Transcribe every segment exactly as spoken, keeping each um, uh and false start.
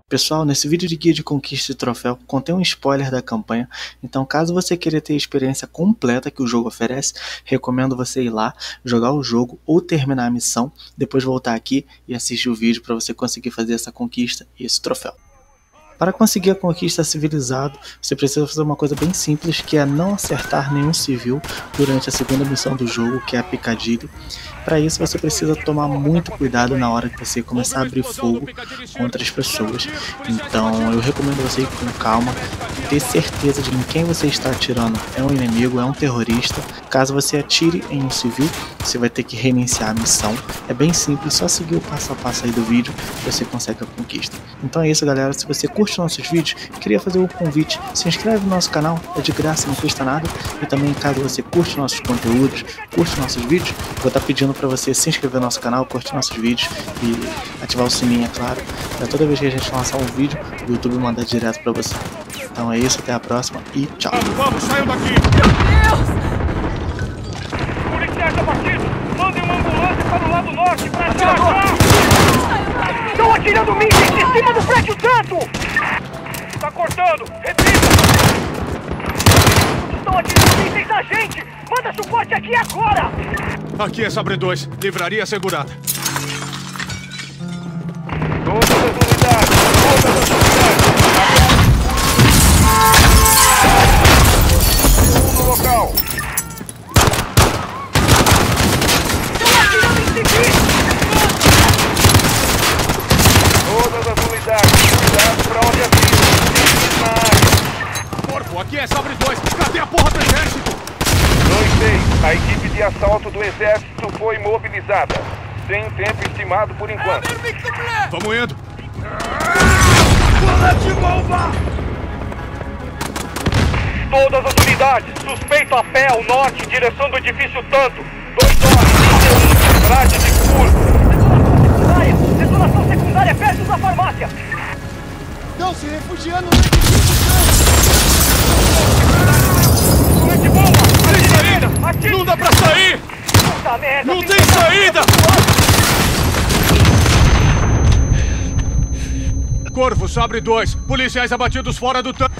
Pessoal, nesse vídeo de guia de conquista de troféu contém um spoiler da campanha, então caso você queira ter a experiência completa que o jogo oferece, recomendo você ir lá, jogar o jogo ou terminar a missão, depois voltar aqui e assistir o vídeo para você conseguir fazer essa conquista e esse troféu. Para conseguir a conquista civilizado, você precisa fazer uma coisa bem simples, que é não acertar nenhum civil durante a segunda missão do jogo, que é a Piccadilly. Para isso você precisa tomar muito cuidado na hora que você começar a abrir fogo contra as pessoas. Então eu recomendo você ir com calma, ter certeza de que quem você está atirando é um inimigo, é um terrorista. Caso você atire em um civil, você vai ter que reiniciar a missão. É bem simples, só seguir o passo a passo aí do vídeo que você consegue a conquista. Então é isso, galera. Se você curte nossos vídeos, queria fazer um convite, se inscreve no nosso canal, é de graça, não custa nada. E também, caso você curte nossos conteúdos, curte nossos vídeos, vou estar pedindo para você se inscrever no nosso canal, curtir nossos vídeos e ativar o sininho, é claro, para toda vez que a gente lançar um vídeo, o YouTube mandar direto para você. Então é isso, até a próxima e tchau. Vamos, vamos, saiam daqui! Meu Deus! Policiais abatidos! Mandem uma ambulância para o lado norte, para já, já! Estão atirando mísseis em cima do prédio santo! Está cortando! Repita! Estão atirando mísseis na gente! Manda suporte aqui agora! Aqui é Sabre dois, livraria assegurada. Todas as unidades! Todas as unidades! No local! Estão atirando em civis! Todas as unidades, cuidado pra onde atira! Na área! Corpo, aqui é Sabre dois! Cadê a porra do exército? dois seis, a equipe de assalto do exército foi mobilizada. Sem tempo estimado por enquanto. Vamos indo! Bola de bomba! Todas as unidades, suspeito a pé ao norte, em direção do edifício Tanto. dois norte, trinta e um, grade de curso. Desolação secundária perto da farmácia. Estão se refugiando no edifício Tanto. De bomba! Tem saída! Atire. Não dá pra sair! Puta merda! Não tem saída! Corvo, Sabre dois. Policiais abatidos fora do tanque.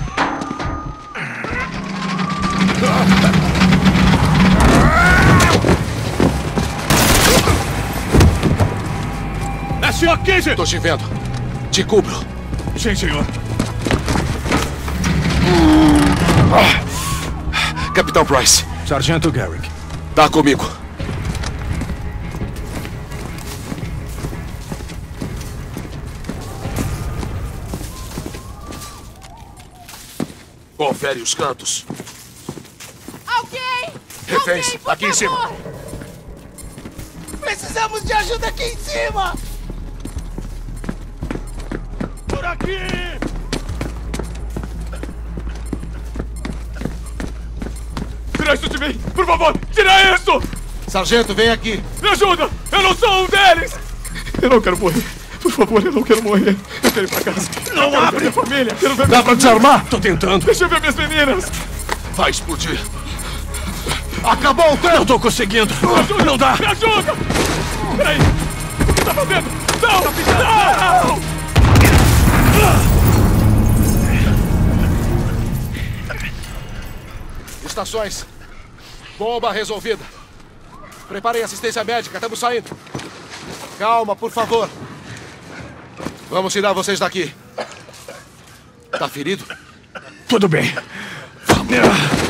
S O quinze! Tô te vendo. Te cubro. Sim, senhor. Capitão Price. Sargento Garrick. Tá comigo. Confere os cantos. Alguém! Reféns, Alguém, por aqui em cima. favor! Precisamos de ajuda aqui em cima! Por aqui! Tira isso de mim! Por favor, tira isso! Sargento, vem aqui. Me ajuda! Eu não sou um deles! Eu não quero morrer. Por favor, eu não quero morrer. Eu quero ir pra casa. Não eu quero abre! Ver minha família. Quero ver Dá minha pra família. desarmar? Tô tentando. Deixa eu ver minhas meninas. Vai explodir. Acabou o tempo! Não tô conseguindo. Me ajuda! Não dá! Me ajuda! Peraí! O que tá fazendo? Não! Não! Estações. Bomba resolvida. Preparem assistência médica. Estamos saindo. Calma, por favor. Vamos tirar vocês daqui. Tá ferido? Tudo bem. Vamos.